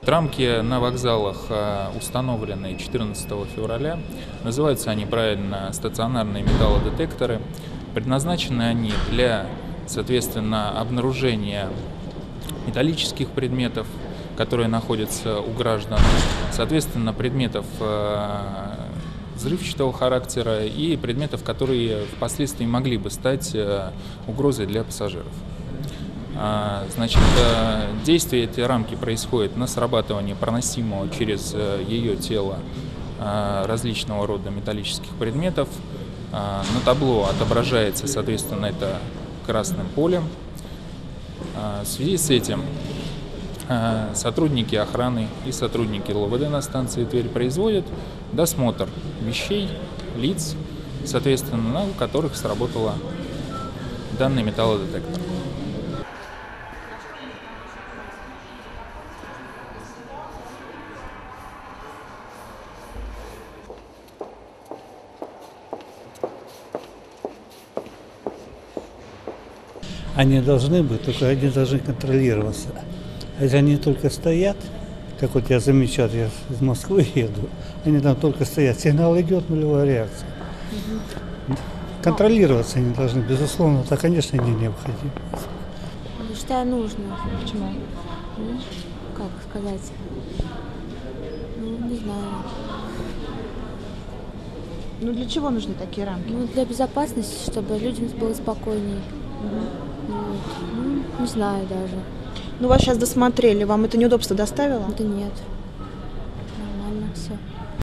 Рамки на вокзалах установлены 14 февраля. Называются они правильно стационарные металлодетекторы. Предназначены они для, соответственно, обнаружения металлических предметов, которые находятся у граждан, соответственно, предметов взрывчатого характера и предметов, которые впоследствии могли бы стать угрозой для пассажиров. Значит, действие этой рамки происходит на срабатывании проносимого через ее тело различного рода металлических предметов. На табло отображается, соответственно, это красным полем. В связи с этим сотрудники охраны и сотрудники ЛОВД на станции Тверь производят досмотр вещей, лиц, соответственно, у которых сработала данный металлодетектор. Они должны быть, только они должны контролироваться. А если они только стоят, как вот я замечаю, я из Москвы еду, они там только стоят, сигнал идет, нулевая реакция. Контролироваться они должны, безусловно, это, конечно, не необходимо. Я считаю, нужно. Почему? Ну, как сказать? Ну, не знаю. Ну для чего нужны такие рамки? Ну, для безопасности, чтобы людям было спокойнее. Вот. Ну, не знаю даже. Ну вас сейчас досмотрели, вам это неудобство доставило? Да нет. Нормально все.